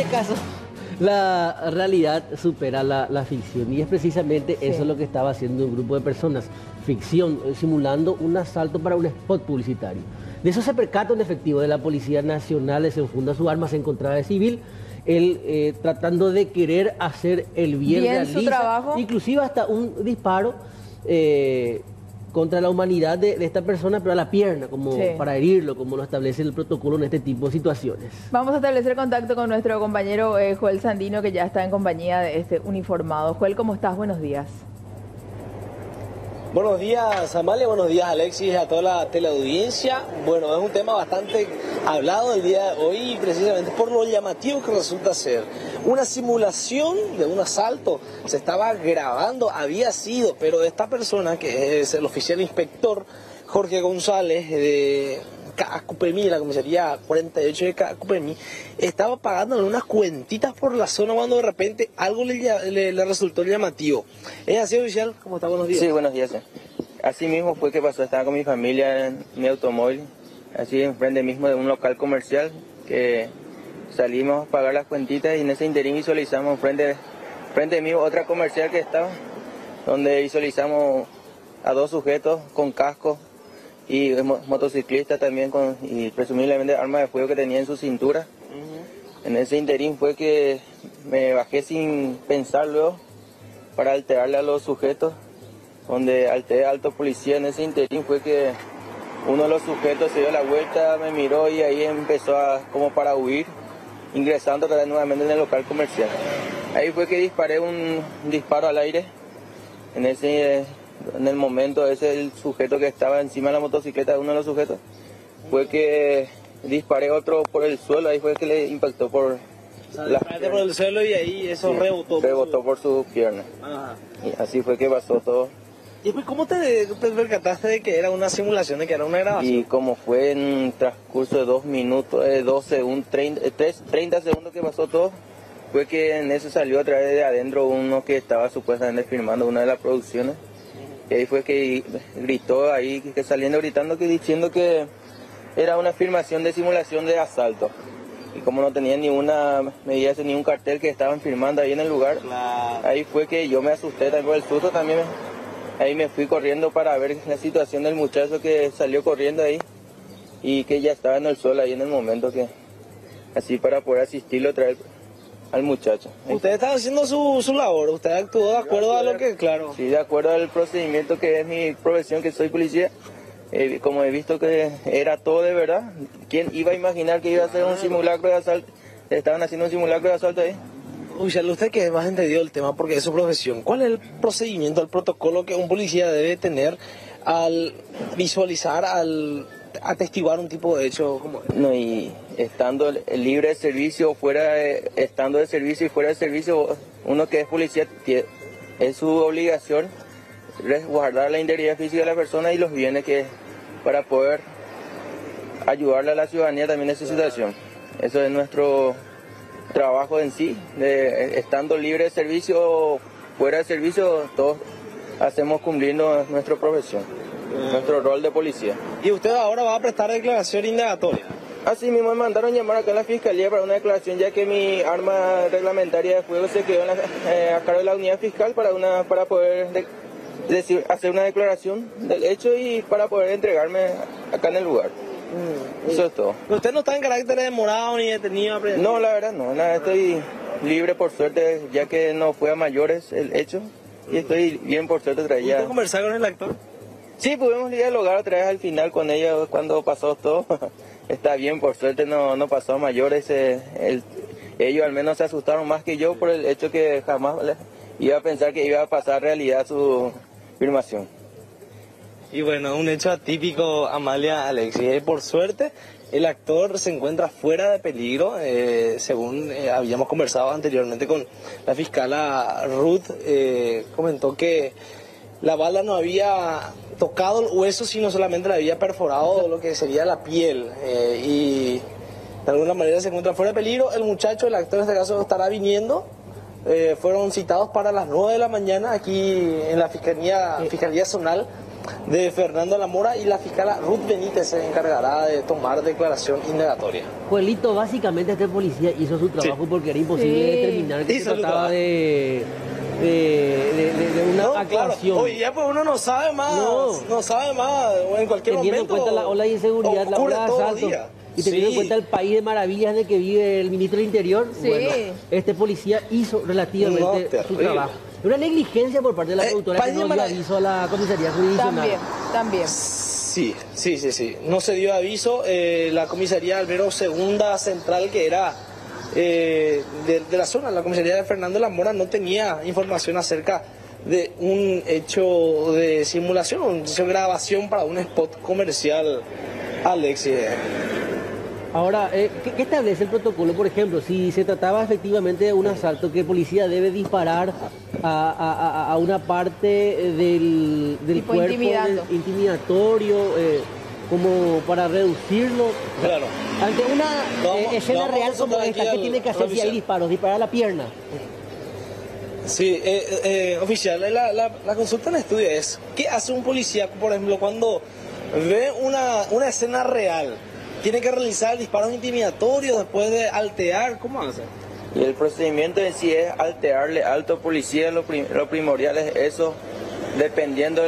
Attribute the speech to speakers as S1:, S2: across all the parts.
S1: caso la realidad supera la ficción y es precisamente eso lo que estaba haciendo un grupo de personas, ficción, simulando un asalto para un spot publicitario. De eso se percata un efectivo de la Policía Nacional, desenfunda su arma, se encontraba de civil, él tratando de querer hacer el bien, realiza,
S2: su trabajo,
S1: inclusive hasta un disparo contra la humanidad de esta persona, pero a la pierna, como para herirlo, como lo establece el protocolo en este tipo de situaciones.
S2: Vamos a establecer contacto con nuestro compañero Joel Sandino, que ya está en compañía de este uniformado. Joel, ¿cómo estás? Buenos días.
S3: Buenos días, Amalia, buenos días, Alexis, a toda la teleaudiencia. Bueno, es un tema bastante hablado el día de hoy, precisamente por lo llamativo que resulta ser. Una simulación de un asalto se estaba grabando, había sido, pero esta persona, que es el oficial inspector Jorge González de Cacupemí, la comisaría 48 de Cacupemí, estaba pagándole unas cuentitas por la zona cuando de repente algo le resultó llamativo. ¿Es así, oficial? ¿Cómo está? Buenos días.
S4: Sí, buenos días. Así mismo fue que pasó, estaba con mi familia en mi automóvil, así enfrente mismo de un local comercial, que salimos a pagar las cuentitas y en ese interín visualizamos frente mío otra comercial que estaba, donde visualizamos a dos sujetos con casco y motociclista también y presumiblemente arma de fuego que tenía en su cintura. En ese interín fue que me bajé sin pensar luego para alterarle a los sujetos, donde alteré a alto policía. En ese interín fue que uno de los sujetos se dio la vuelta, me miró y ahí empezó como para huir, ingresando otra vez nuevamente en el local comercial. Ahí fue que disparé un disparo al aire. En el momento ese, el sujeto que estaba encima de la motocicleta de uno de los sujetos, fue que disparé otro por el suelo, ahí fue que le impactó por
S3: por el suelo y ahí eso
S4: rebotó por su pierna.
S3: Ajá.
S4: Y así fue que pasó todo.
S3: ¿Y pues cómo te percataste de que era una simulación, de que era una grabación?
S4: Y como fue en un transcurso de 2 minutos, 2 segundos, 30 segundos que pasó todo, fue que en eso salió otra vez de adentro uno que estaba supuestamente filmando una de las producciones. Y ahí fue que gritó ahí, que saliendo gritando, que diciendo que era una filmación de simulación de asalto. Y como no tenía ni una medida, ni un cartel que estaban filmando ahí en el lugar, ahí fue que yo me asusté también por el susto también. Ahí me fui corriendo para ver la situación del muchacho que salió corriendo ahí y que ya estaba en el suelo ahí en el momento, que así para poder asistirlo otra vez al muchacho.
S3: Usted estaba haciendo su labor, usted actuó de acuerdo a lo que, claro.
S4: Sí, de acuerdo al procedimiento que es mi profesión, que soy policía. Como he visto que era todo de verdad, ¿quién iba a imaginar que iba a hacer un simulacro de asalto? Estaban haciendo un simulacro de asalto ahí.
S3: Oficial, usted que es más entendido el tema porque es su profesión, ¿cuál es el procedimiento, el protocolo que un policía debe tener al visualizar, al atestiguar un tipo de hecho como este?
S4: No, y estando libre de servicio, estando de servicio y fuera de servicio, uno que es policía es su obligación resguardar la integridad física de la persona y los bienes para poder ayudarle a la ciudadanía también en esa situación. Eso es nuestro trabajo en sí, estando libre de servicio o fuera de servicio, todos hacemos cumpliendo nuestra profesión, nuestro rol de policía.
S3: ¿Y usted ahora va a prestar declaración indagatoria?
S4: Así mismo me mandaron llamar acá a la fiscalía para una declaración, ya que mi arma reglamentaria de fuego se quedó a cargo de la unidad fiscal para poder hacer una declaración del hecho y para poder entregarme acá en el lugar. Eso es todo.
S3: ¿Usted no está en carácter de demorado ni detenido?
S4: No, la verdad no, estoy libre por suerte, ya que no fue a mayores el hecho y estoy bien por suerte traía.
S3: ¿Pudo conversar con el actor?
S4: Sí, pudimos dialogar otra vez al final con ella cuando pasó todo. Está bien, por suerte no pasó a mayores. Ellos al menos se asustaron más que yo por el hecho que jamás iba a pensar que iba a pasar realidad su filmación.
S3: Y bueno, un hecho atípico, Amalia, Alexis. Por suerte, el actor se encuentra fuera de peligro, según habíamos conversado anteriormente con la fiscala Ruth, comentó que la bala no había tocado el hueso, sino solamente le había perforado lo que sería la piel, y de alguna manera se encuentra fuera de peligro. El muchacho, el actor en este caso, estará viniendo. Fueron citados para las 9 de la mañana aquí en la Fiscalía Zonal de Fernando Lamora, y la fiscal Ruth Benítez se encargará de tomar declaración indagatoria.
S1: Juelito, básicamente este policía hizo su trabajo porque era imposible determinar que se trataba de una actuación.
S3: Claro. Hoy ya pues uno no sabe más, no sabe más, o en cualquier
S1: teniendo
S3: momento.
S1: En cuenta la ola de inseguridad, la ola de asalto, y teniendo en cuenta el país de maravillas de que vive el ministro del Interior, bueno, este policía hizo relativamente su trabajo. Una negligencia por parte de la productora que no dio aviso a la comisaría jurisdiccional.
S2: También.
S3: Sí. No se dio aviso. La comisaría Albero Segunda Central, que era de la zona, la comisaría de Fernando Lamora, no tenía información acerca de un hecho de simulación, un hecho de grabación para un spot comercial, Alexis.
S1: Ahora, ¿qué establece el protocolo? Por ejemplo, si se trataba efectivamente de un asalto, que el policía debe disparar a una parte del cuerpo intimidatorio, como para reducirlo.
S3: Claro.
S1: Ante una escena real como esta, ¿qué tiene que hacer si hay disparos? Disparar a la pierna.
S3: Sí, oficial, la consulta en estudio es, ¿qué hace un policía, por ejemplo, cuando ve una escena real? ¿Tiene que realizar disparos intimidatorios después de altear? ¿Cómo hace?
S4: Y el procedimiento en sí es altearle alto policía, lo primordial es eso, dependiendo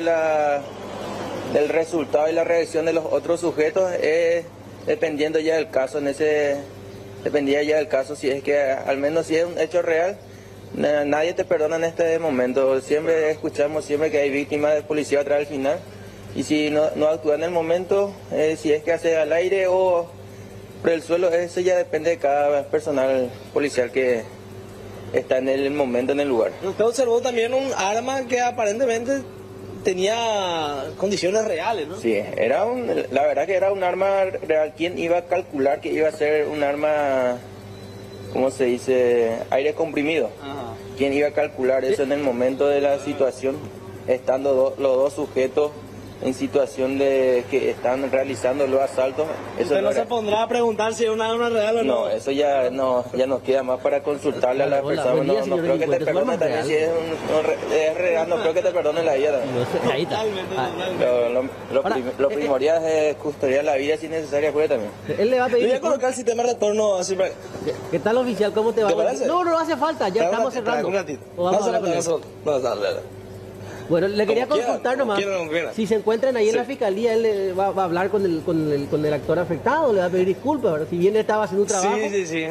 S4: del resultado y la reacción de los otros sujetos, dependiendo ya del caso, dependía ya del caso, si es que, al menos si es un hecho real, nadie te perdona en este momento. Siempre escuchamos que hay víctimas de policía atrás al final. Y si no actúa en el momento, si es que hace al aire o por el suelo, eso ya depende de cada personal policial que está en el momento, en el lugar.
S3: Usted observó también un arma que aparentemente tenía condiciones reales, ¿no?
S4: Sí, la verdad que era un arma real. ¿Quién iba a calcular que iba a ser un arma, ¿cómo se dice? Aire comprimido. Ajá. ¿Quién iba a calcular eso en el momento de la situación, estando los dos sujetos en situación de que están realizando los asaltos?
S3: Eso ¿Usted no se pondrá a preguntar si es una arma real o no?
S4: No, eso ya nos queda más para consultarle a la persona. No creo que te perdone también si es real, no creo que te perdone la vida.
S1: Ahí está.
S4: Lo primordial es custodiar la vida si es necesaria, puede también.
S1: Él le va a pedir.
S3: Voy a colocar el sistema de retorno así para...
S1: ¿Qué tal, oficial? ¿Cómo te va?
S3: ¿Te parece?
S1: No hace falta, ya estamos cerrando.
S3: Un ratito.
S1: Vamos a hablar con él. Bueno, le quería consultar nomás. Si se encuentran ahí en la fiscalía, él va a hablar con el actor afectado, le va a pedir disculpas, ¿verdad? Si bien estaba haciendo un trabajo.
S3: Sí.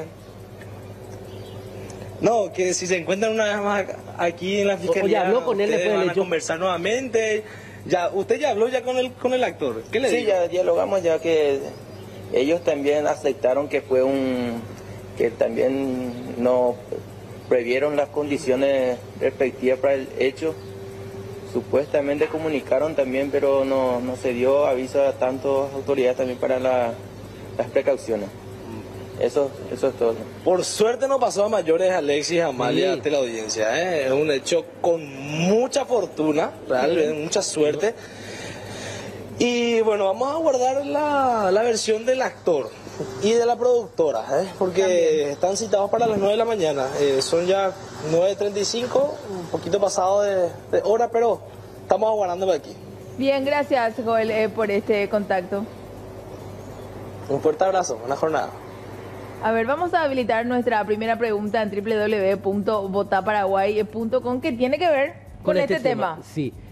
S3: No, que si se encuentran una vez más aquí en la fiscalía,
S1: habló con él después
S3: van a conversar nuevamente. ¿Usted ya habló ya con el actor? ¿Qué le dijo?
S4: Sí, ya dialogamos, ya que ellos también aceptaron que fue que también no previeron las condiciones respectivas para el hecho. Supuestamente comunicaron también, pero no se dio aviso a tantas autoridades también para las precauciones. Eso es todo.
S3: Por suerte no pasó a mayores, Alexis, Amalia, ante la audiencia. Es un hecho con mucha fortuna, realmente mucha suerte. Y bueno, vamos a guardar la versión del actor y de la productora, porque también están citados para las 9 de la mañana. Son ya 9:35, un poquito pasado de hora, pero estamos aguardando por aquí.
S2: Bien, gracias, Joel, por este contacto.
S3: Un fuerte abrazo, buena jornada.
S2: A ver, vamos a habilitar nuestra primera pregunta en www.votaparaguay.com, que tiene que ver con este tema.
S1: Sí.